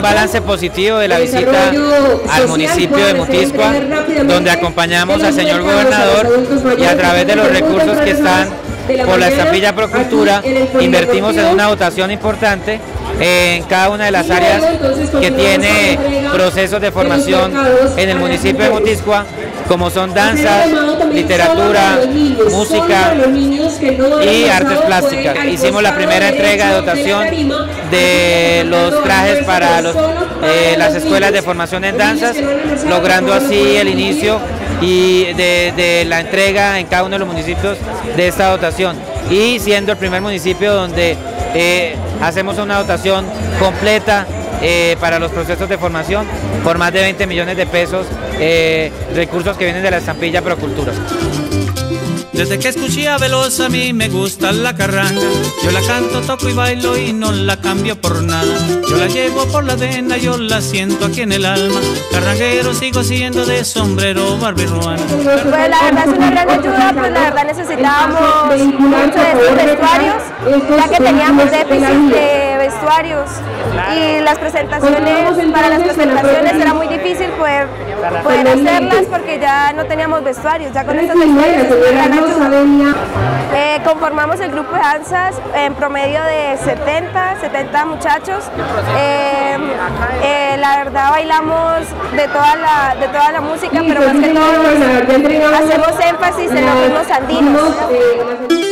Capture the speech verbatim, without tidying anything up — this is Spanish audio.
balance positivo de la visita al municipio de Motiscua, donde acompañamos al señor gobernador y a través de los recursos que están por la estampilla Procultura, invertimos en una dotación importante en cada una de las áreas que tiene procesos de formación en el municipio de Motiscua, como son danzas, literatura, música y artes plásticas. Hicimos la primera entrega de dotación de los trajes para los, eh, las escuelas de formación en danzas, logrando así el inicio y de, de la entrega en cada uno de los municipios de esta dotación, y siendo el primer municipio donde eh, hacemos una dotación completa eh, para los procesos de formación por más de veinte millones de pesos, eh, recursos que vienen de la estampilla Procultura. Desde que escuché a Veloz a mí me gusta la carranga. Yo la canto, toco y bailo y no la cambio por nada. Yo la llevo por la vena, yo la siento aquí en el alma. Carranguero sigo siendo de sombrero barbirruano. Pues la verdad es una gran ayuda, pues la verdad necesitábamos mucho de estos vestuarios, ya que teníamos déficit de vestuarios y las presentaciones, para las presentaciones era muy difícil poder, poder hacerlas porque ya no teníamos vestuarios, ya con estos vestuarios es una gran ayuda. Eh, conformamos el grupo de danzas en promedio de setenta, setenta muchachos. Eh, eh, la verdad bailamos de toda la, de toda la música, pero más que todo hacemos énfasis en los ritmos andinos.